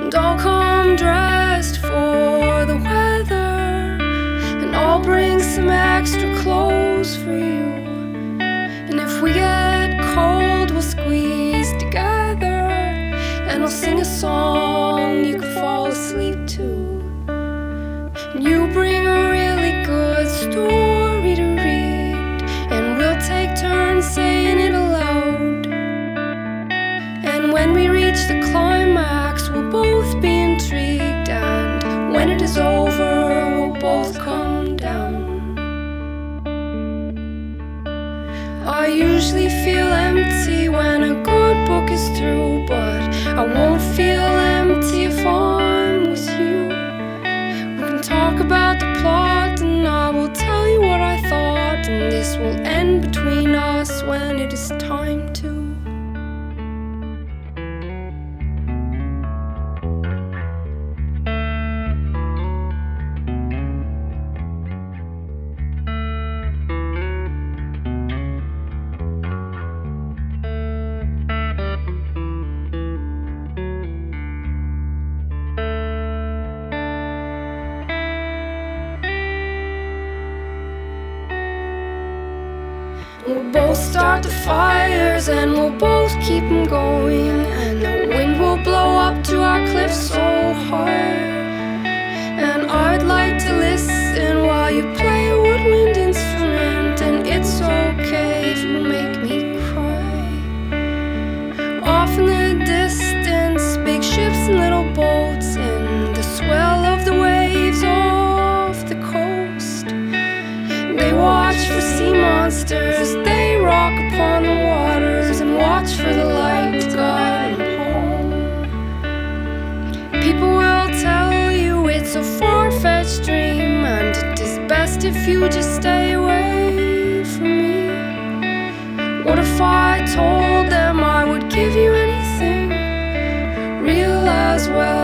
And I'll come dressed for the weather, and I'll bring some extra clothes for you. And if we get cold, we'll squeeze together, and I'll sing a song you can fall asleep to. And you bring a really good story to read, and we'll take turns saying it aloud. And when we reach the climax, we'll both be intrigued, and when it is over, we'll both come down. I usually feel empty when a good book is through, but I won't feel empty if I'm with you. We can talk about the plot, and I will tell you what I thought, and this will end between us when it is time to. We'll both start the fires, and we'll both keep them going, and the wind will blow up to our cliffs so hard. And I'd like to listen while you play a woodwind instrument, and it's okay if you make me cry. Off in the distance, big ships and little boats, and the swell of the waves off the coast. They watch for sea monsters, they rock upon the waters, and watch for the light to guide them home. People will tell you it's a far-fetched dream, and it is best if you just stay away from me. What if I told them I would give you anything, real as well